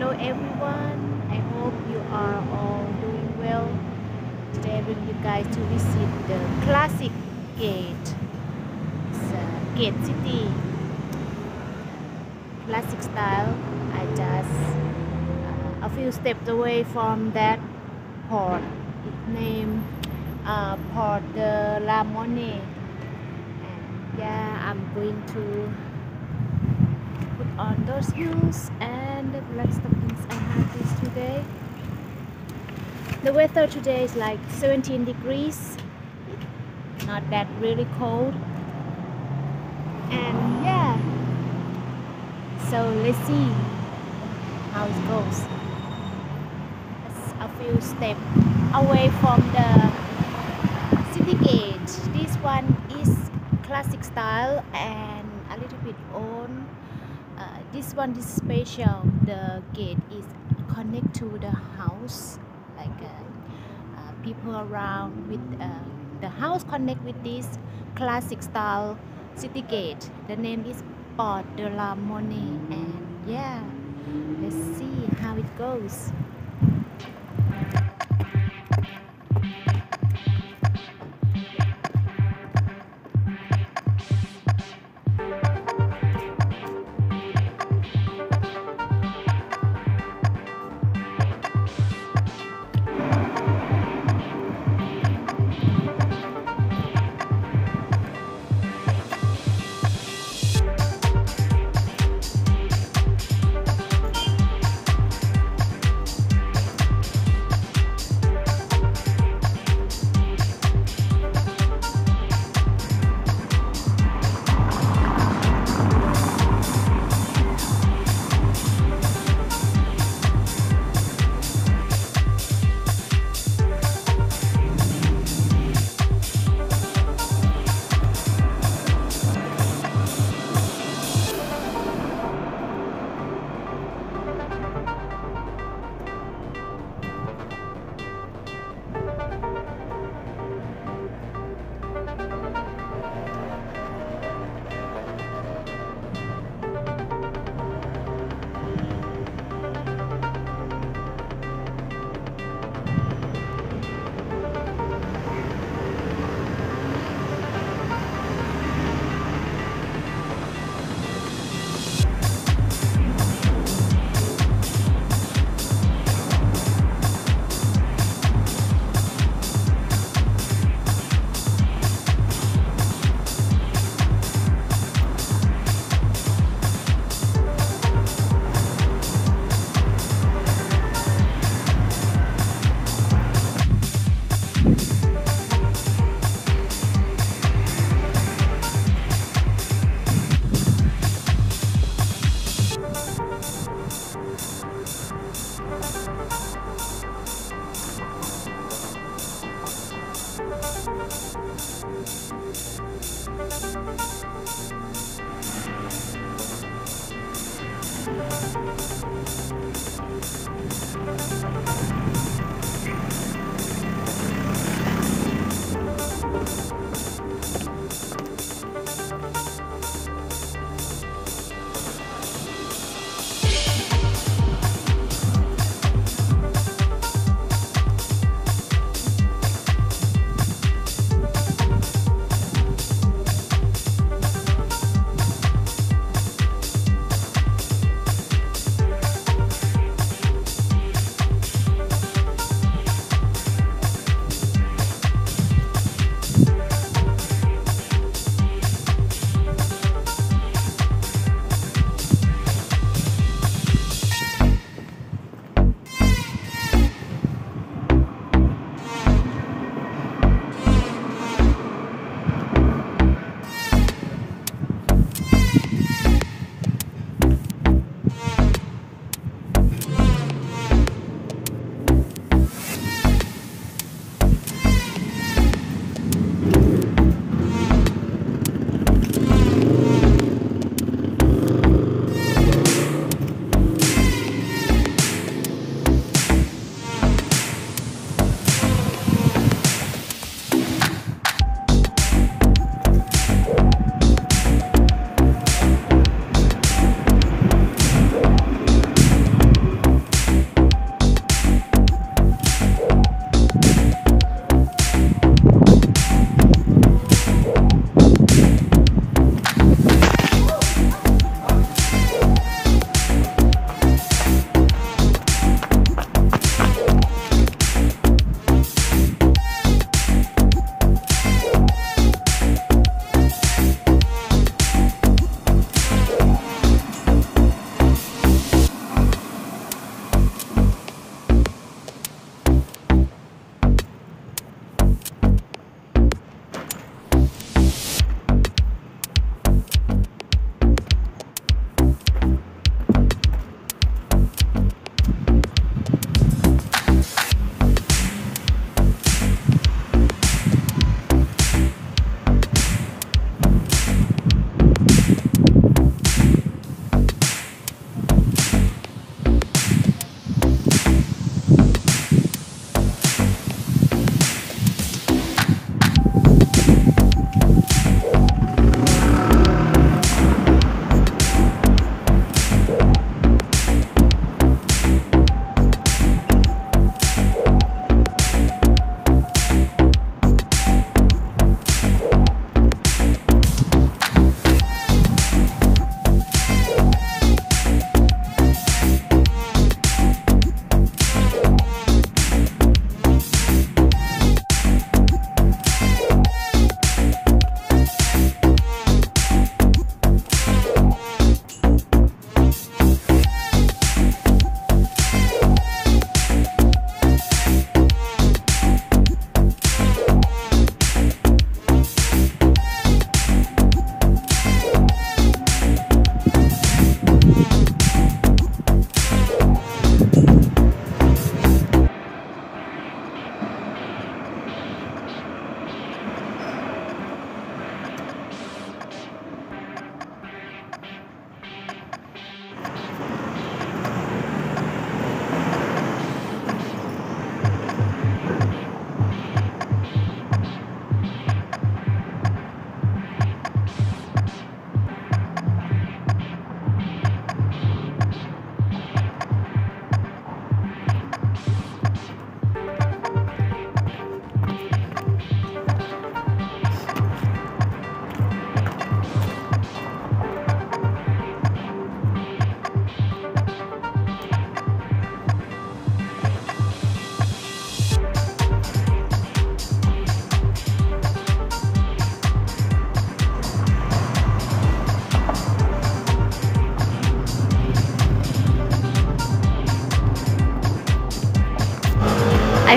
Hello everyone, I hope you are all doing well. Today I bring you guys to visit the classic gate. It's Gate City, classic style. I just a few steps away from that port. It's named Port de la Monnaie. And yeah, I'm going to put on those heels and the black stockings I have this today. The weather today is like 17 degrees, not that really cold. And yeah, so let's see how it goes. It's a few steps away from the city gate. This one is classic style and a little bit old. This one is special. The gate is connect to the house, like people around with the house connect with this classic style city gate. The name is Port de la Monnaie, and yeah, let's see how it goes.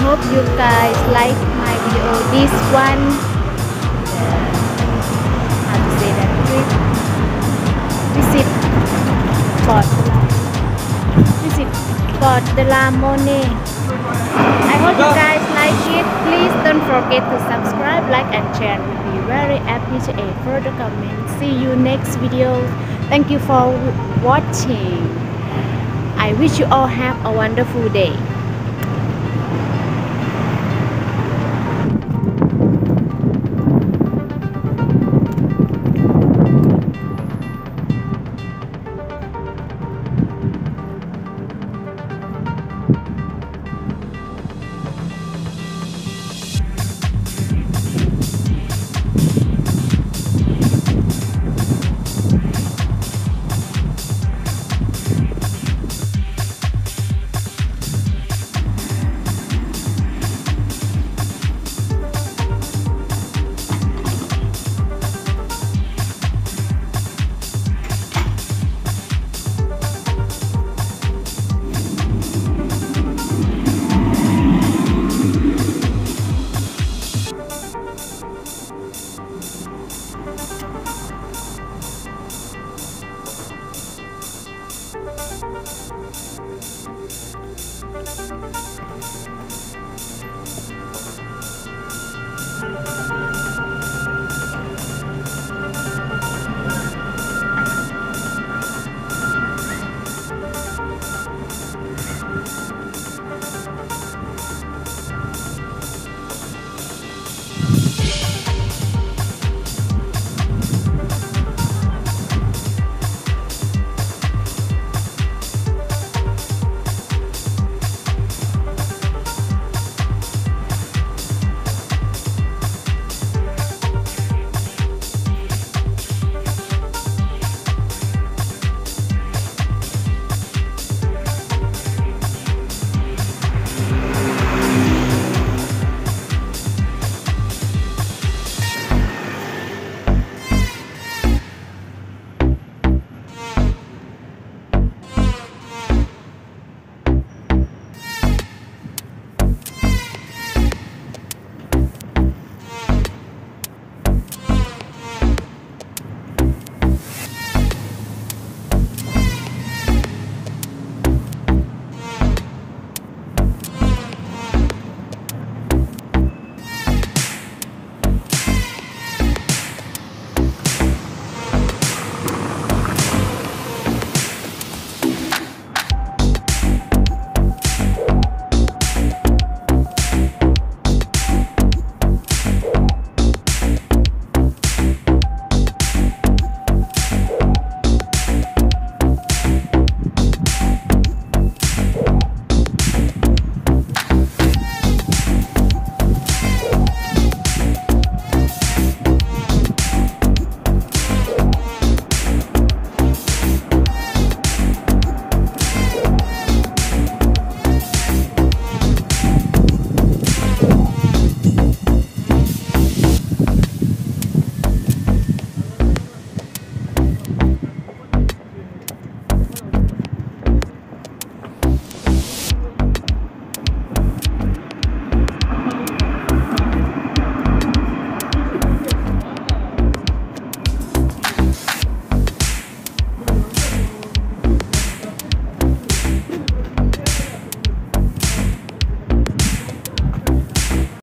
hope you guys like my video. This one, how to say that, trip visit Port visit Port de la Monnaie. I hope you guys like it. Please don't forget to subscribe, like and share. We'll be very appreciate further comments. See you next video. Thank you for watching. I wish you all have a wonderful day.